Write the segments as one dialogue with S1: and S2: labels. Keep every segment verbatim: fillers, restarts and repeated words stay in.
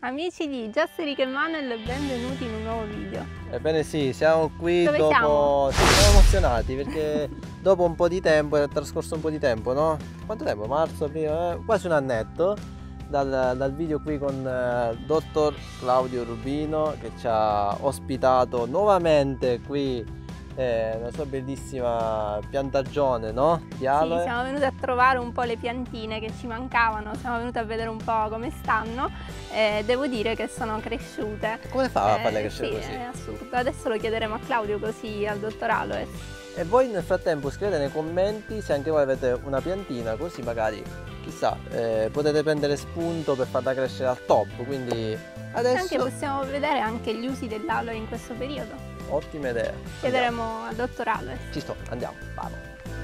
S1: Amici di Just Eric e Manuel, benvenuti in un nuovo video.
S2: Ebbene sì, siamo qui.
S1: Dove
S2: dopo...
S1: siamo?
S2: Sì, siamo emozionati perché dopo un po' di tempo, è trascorso un po' di tempo, no? Quanto tempo? Marzo, prima, eh? Quasi un annetto dal, dal video qui con il uh, dottor Claudio Rubino che ci ha ospitato nuovamente qui. È una sua bellissima piantagione, no? Di aloe.
S1: Sì, siamo venuti a trovare un po' le piantine che ci mancavano, siamo venuti a vedere un po' come stanno e devo dire che sono cresciute.
S2: Come fa a
S1: eh,
S2: farle crescere
S1: sì,
S2: così?
S1: È assurdo, adesso lo chiederemo a Claudio così al dottor Aloes.
S2: E voi nel frattempo scrivete nei commenti se anche voi avete una piantina, così magari, chissà, eh, potete prendere spunto per farla crescere al top, quindi adesso...
S1: Anche possiamo vedere anche gli usi dell'aloe in questo periodo.
S2: Ottima idea.
S1: Chiederemo al dottor Aloes.
S2: Ci sto, andiamo, vado.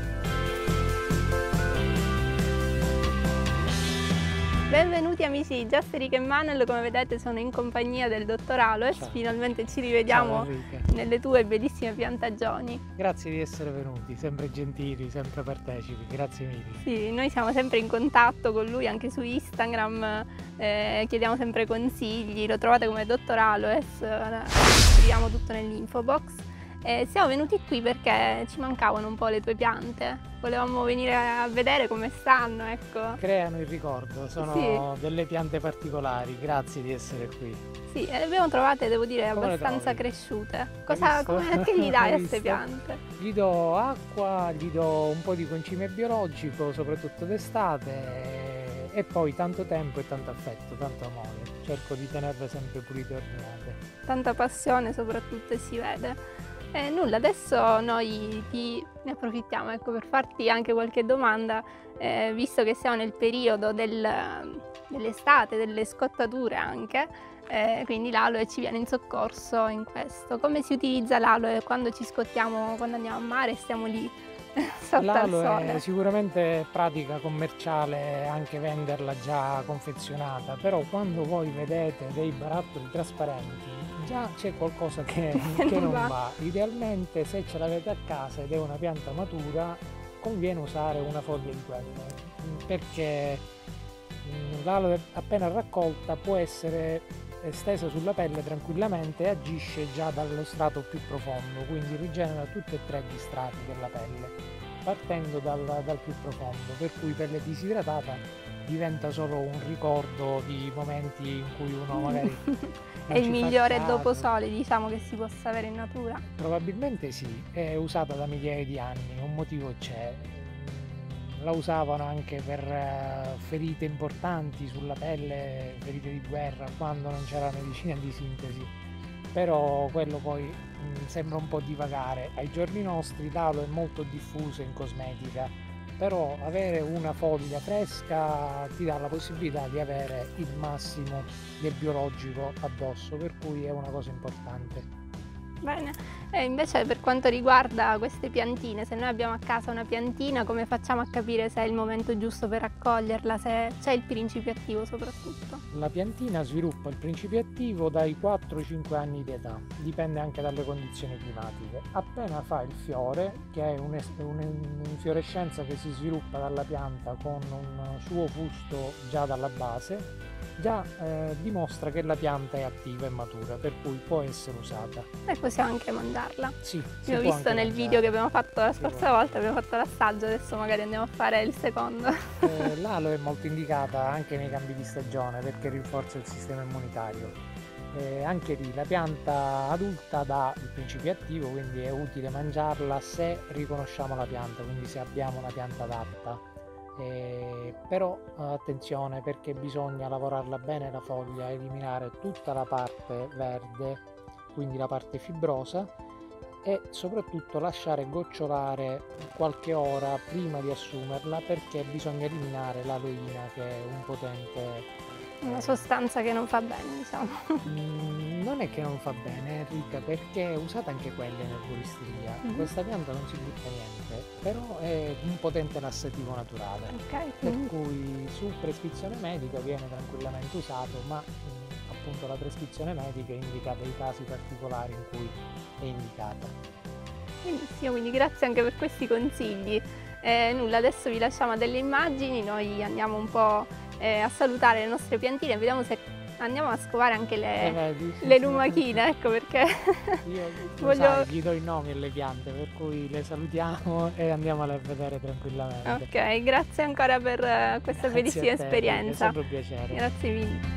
S1: Benvenuti amici di Just Eric e Manuel, come vedete sono in compagnia del dottor Aloes.
S3: Ciao.
S1: Finalmente ci rivediamo
S3: Ciao,
S1: nelle tue bellissime piantagioni.
S3: grazie di essere venuti, sempre gentili, sempre partecipi, grazie mille.
S1: Sì, noi siamo sempre in contatto con lui anche su Instagram, eh, chiediamo sempre consigli, lo trovate come dottor Aloes, eh, scriviamo tutto nell'info box. Eh, siamo venuti qui perché ci mancavano un po' le tue piante, volevamo venire a vedere come stanno, ecco.
S3: Creano il ricordo, sono
S1: Sì.
S3: delle piante particolari, grazie di essere qui.
S1: Sì, le abbiamo trovate, devo dire,
S3: Come le
S1: abbastanza
S3: trovi?
S1: cresciute.
S3: Hai
S1: Cosa,
S3: visto?
S1: come, che gli dai a
S3: Hai
S1: queste
S3: visto?
S1: piante?
S3: Gli do acqua, gli do un po' di concime biologico, soprattutto d'estate, e poi tanto tempo e tanto affetto, tanto amore. Cerco di tenerle sempre pulite e ordinate.
S1: Tanta passione soprattutto e si vede. E nulla, adesso noi ti, ne approfittiamo ecco, per farti anche qualche domanda, eh, visto che siamo nel periodo del, dell'estate, delle scottature anche, eh, quindi l'aloe ci viene in soccorso in questo. Come si utilizza l'aloe quando ci scottiamo, quando andiamo a mare e stiamo lì sotto al
S3: L'aloe
S1: sole?
S3: è sicuramente pratica commerciale anche venderla già confezionata, però quando voi vedete dei barattoli trasparenti già c'è qualcosa che,
S1: Che
S3: che
S1: non
S3: non
S1: va.
S3: va. Idealmente se ce l'avete a casa ed è una pianta matura conviene usare una foglia di quelle, perché mm, l'aloe appena raccolta può essere stesa sulla pelle tranquillamente e agisce già dallo strato più profondo, quindi rigenera tutti e tre gli strati della pelle, partendo dal, dal più profondo, per cui pelle disidratata diventa solo un ricordo di momenti in cui uno magari
S1: È
S3: non
S1: il
S3: ci fa
S1: migliore
S3: caso.
S1: dopo sole, diciamo, che si possa avere in natura.
S3: Probabilmente sì, è usata da migliaia di anni, un motivo c'è. La usavano anche per eh, ferite importanti sulla pelle, ferite di guerra, quando non c'era medicina di sintesi. Però quello poi mh, sembra un po' divagare. Ai giorni nostri l'aloe è molto diffuso in cosmetica, però avere una foglia fresca ti dà la possibilità di avere il massimo del biologico addosso, per cui è una cosa importante.
S1: Bene, e invece per quanto riguarda queste piantine, se noi abbiamo a casa una piantina, come facciamo a capire se è il momento giusto per raccoglierla, se c'è il principio attivo soprattutto?
S3: La piantina sviluppa il principio attivo dai quattro cinque anni di età, dipende anche dalle condizioni climatiche. Appena fa il fiore, che è un'infiorescenza che si sviluppa dalla pianta con un suo fusto già dalla base, già eh, dimostra che la pianta è attiva e matura, per cui può essere usata.
S1: E possiamo anche mangiarla.
S3: Sì, si
S1: Io ho
S3: può
S1: visto
S3: anche
S1: nel
S3: mangiare.
S1: video che abbiamo fatto la
S3: Si
S1: scorsa
S3: può.
S1: volta, abbiamo fatto l'assaggio, adesso magari andiamo a fare il secondo.
S3: Eh, l'aloe è molto indicata anche nei cambi di stagione perché rinforza il sistema immunitario. Eh, anche lì la pianta adulta dà il principio attivo, quindi è utile mangiarla se riconosciamo la pianta, quindi se abbiamo una pianta adatta. Eh, però eh, attenzione, perché bisogna lavorarla bene la foglia, eliminare tutta la parte verde, quindi la parte fibrosa, e soprattutto lasciare gocciolare qualche ora prima di assumerla, perché bisogna eliminare l'aloina, che è un potente.
S1: Una sostanza che non fa bene, diciamo.
S3: Mm, non è che non fa bene, Enrica, perché è usata anche quella in erboristeria.
S1: Mhm.
S3: Questa pianta non si butta niente, però è un potente lassativo naturale.
S1: Ok,
S3: Per
S1: quindi
S3: cui su prescrizione medica viene tranquillamente usato, ma mh, appunto la prescrizione medica indica dei casi particolari in cui è indicata.
S1: benissimo, quindi grazie anche per questi consigli. Eh, nulla, adesso vi lasciamo a delle immagini, noi andiamo un po' eh, a salutare le nostre piantine, vediamo se andiamo a scovare anche
S3: Eh,
S1: le,
S3: vedi?
S1: le lumachine, ecco perché
S3: Io lo
S1: voglio...
S3: sai, gli do i nomi alle piante, per cui le salutiamo e andiamole a vedere tranquillamente.
S1: Ok, grazie ancora per eh, questa
S3: Grazie
S1: bellissima
S3: a te,
S1: esperienza.
S3: è sempre un piacere.
S1: Grazie mille.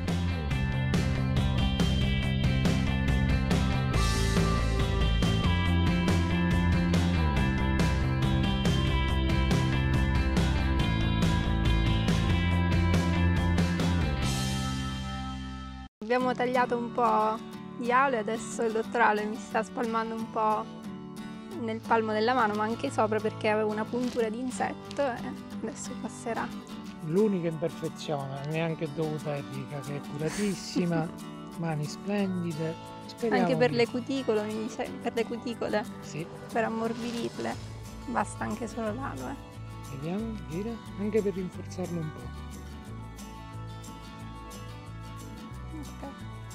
S1: Abbiamo tagliato un po' di ale, adesso il dottor Ale mi sta spalmando un po' nel palmo della mano, ma anche sopra perché avevo una puntura di insetto e adesso passerà.
S3: L'unica imperfezione, neanche dovuta a Enrica, che è curatissima, mani splendide. Speriamo
S1: Anche per
S3: di-
S1: le cuticole, mi dice, per le cuticole,
S3: Sì,
S1: per ammorbidirle, basta anche solo l'alo. Eh.
S3: vediamo, gira, anche per rinforzarlo un po'.
S1: Ok.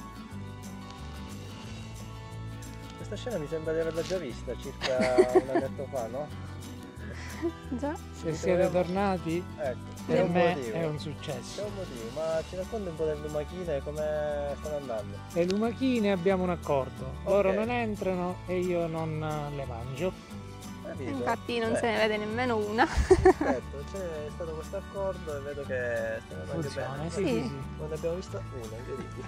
S2: Questa scena mi sembra di averla già vista circa un annetto fa, no?
S1: Già?
S3: Se
S2: Ci
S3: siete
S2: troviamo-
S3: tornati,
S2: Ecco, c'è
S3: per
S2: un
S3: me
S2: motivo.
S3: è un
S2: C'è
S3: successo.
S2: un motivo, ma ci racconti un po' delle lumachine, come stanno andando?
S3: Le lumachine abbiamo un accordo, loro
S2: Ok.
S3: non entrano e io non eh, le mangio.
S2: Capito?
S1: Infatti non
S2: Eh,
S1: se ne vede nemmeno una.
S2: Perfetto, c'è stato questo accordo e vedo che stiamo andando
S3: Funziona,
S2: bene.
S3: sì,
S1: Sì.
S3: sì, sì.
S2: Non ne abbiamo vista una, incredibile.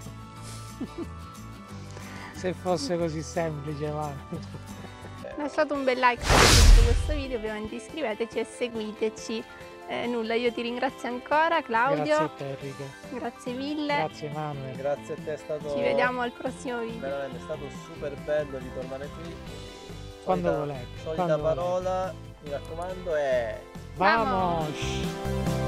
S3: Se fosse così semplice, ma
S1: Lasciate un bel like se vi è piaciuto questo video, ovviamente iscriveteci e seguiteci. Eh, nulla, io ti ringrazio ancora Claudio,
S3: grazie a te Enrica,
S1: grazie mille,
S3: grazie Manuel.
S2: Grazie a te, è stato
S1: ci vediamo al prossimo video.
S2: veramente, è stato super bello ritornare qui.
S3: Quando
S2: Solita-
S3: volete,
S2: Solita
S3: quando
S2: parola, mi raccomando, è
S3: Vamos!